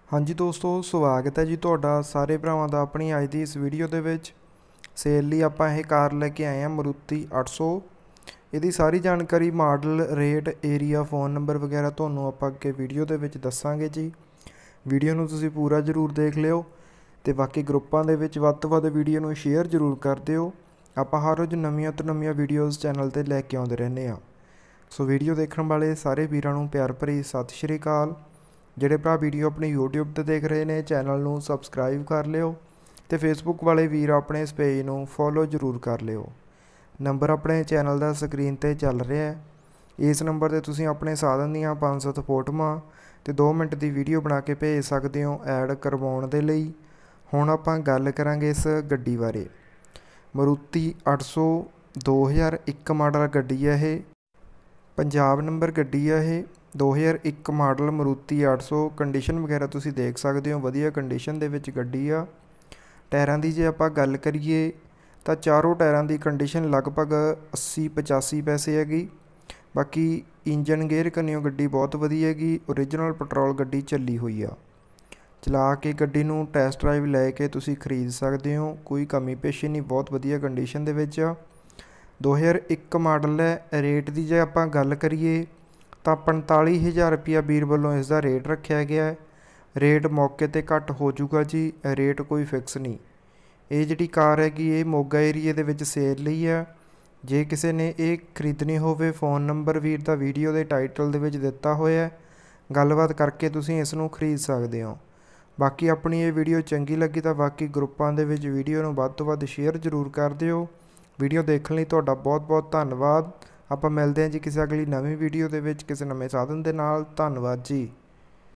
हाँ जी दोस्तों, स्वागत है जी तुहाडा सारे भरावां दा अपनी अज दी इस वीडियो दे विच। सेल लई आपां इह कार लैके आए हैं मारुति 800। इहदी सारी जानकारी model rate area phone number वगैरह तुहानूं आपां अगे वीडियो दे विच दस्सांगे जी। वीडियो नूं तुसीं पूरा जरूर देख लिओ ते बाकी ग्रुपां दे विच वध तों वध वीडियो नूं शेयर जरूर कर दिओ। आपां हर रोज़ नवीआं तो नवीआं वीडियोज़ चैनल ते लैके आउंदे रहिंदे आ। सो वीडियो देखण वाले सारे वीरां नूं प्यार भरी सत श्री अकाल। ਜਿਹੜੇ ਭਰਾ ਵੀਡੀਓ ਆਪਣੀ YouTube ਤੇ ਦੇਖ ਰਹੇ ਨੇ ਚੈਨਲ ਨੂੰ ਸਬਸਕ੍ਰਾਈਬ ਕਰ ਲਿਓ ਤੇ Facebook ਵਾਲੇ ਵੀਰ ਆਪਣੇ ਇਸ ਪੇਜ ਨੂੰ ਫੋਲੋ ਜ਼ਰੂਰ ਕਰ ਲਿਓ। ਨੰਬਰ ਆਪਣੇ ਚੈਨਲ ਦਾ ਸਕਰੀਨ ਤੇ ਚੱਲ ਰਿਹਾ ਹੈ। ਇਸ ਨੰਬਰ ਤੇ ਤੁਸੀਂ ਆਪਣੇ ਸਾਧਨ ਦੀਆਂ 5-7 ਫੋਟੋਆਂ ਤੇ 2 ਮਿੰਟ ਦੀ ਵੀਡੀਓ ਬਣਾ ਕੇ ਭੇਜ ਸਕਦੇ ਹੋ ਐਡ ਕਰਵਾਉਣ ਦੇ ਲਈ। ਹੁਣ ਆਪਾਂ ਗੱਲ ਕਰਾਂਗੇ ਇਸ ਗੱਡੀ ਬਾਰੇ। ਮਾਰੂਤੀ 800 2001 ਮਾਡਲ ਗੱਡੀ ਹੈ ਇਹ। पंजाब नंबर गड्डी है ये 2001 मॉडल मारुति 800। कंडीशन वगैरह तुसी देख सकते हो, वधिया कंडीशन दे विच गड्डी आ। टायरां दी जे आपां गल करिए तां चारों टायरां दी कंडीशन लगभग 80-85 पैसे हैगी। बाकी इंजन गेयर कन्नियों गड्डी बहुत वधिया हैगी। ओरिजिनल पेट्रोल गड्डी चली हुई आ। चला के गड्डी नूं टैस्ट ड्राइव लैके तुसी खरीद सकते हो, कोई कमी पेशी नहीं, बहुत वधिया कंडीशन दे विच आ। 2001 मॉडल है। रेट की जे आपां गल करिए तो 45,000 रुपया वीर वालों इसका रेट रखा गया है। रेट मौके पर घट हो जूगा जी, रेट कोई फिक्स नहीं। ये जी कार हैगी ये मोगा एरिए दे विच सेल लई है। जे किसी ने ये खरीदनी होवे फ़ोन नंबर वीर दा वीडियो के टाइटल दे विच दिता होया है, गलबात करके तुसीं इस नूं खरीद सकते हो। बाकी अपनी ये वीडियो चंगी लगी तो बाकी ग्रुपां दे विच वीडियो नूं वध तों वध शेयर जरूर कर दिओ। वीडियो देखने तुहाडा बहुत बहुत धन्नवाद। आपां मिलदे हां जी किसी अगली नवीं वीडियो दे विच किसी नवें साधन दे नाल। धन्नवाद जी।